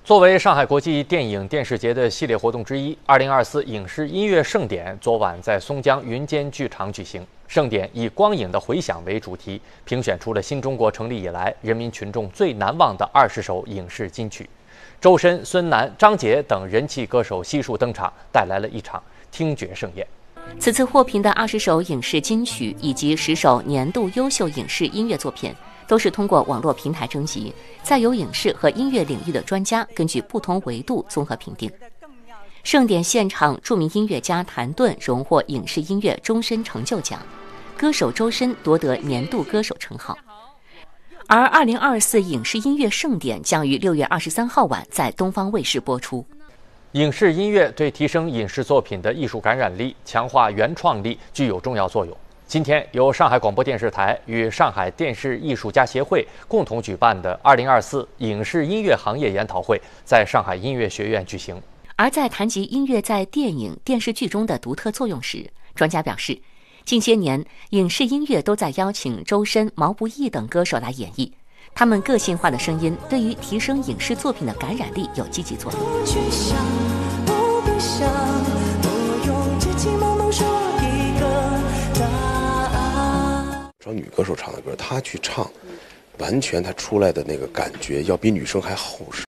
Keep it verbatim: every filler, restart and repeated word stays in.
作为上海国际电影电视节的系列活动之一，二零二四影视音乐盛典昨晚在松江云间剧场举行。盛典以光影的回响为主题，评选出了新中国成立以来人民群众最难忘的二十首影视金曲。周深、孙楠、张杰等人气歌手悉数登场，带来了一场听觉盛宴。 此次获评的二十首影视金曲以及十首年度优秀影视音乐作品，都是通过网络平台征集，再由影视和音乐领域的专家根据不同维度综合评定。盛典现场，著名音乐家谭盾荣获影视音乐终身成就奖，歌手周深夺得年度歌手称号。而二零二四影视音乐盛典将于六月二十三号晚在东方卫视播出。 影视音乐对提升影视作品的艺术感染力、强化原创力具有重要作用。今天，由上海广播电视台与上海电视艺术家协会共同举办的二零二四影视音乐行业研讨会在上海音乐学院举行。 而在谈及音乐在电影、电视剧中的独特作用时，专家表示，近些年影视音乐都在邀请周深、毛不易等歌手来演绎，他们个性化的声音对于提升影视作品的感染力有积极作用。 找女歌手唱的歌，她去唱，完全她出来的那个感觉要比女生还厚实。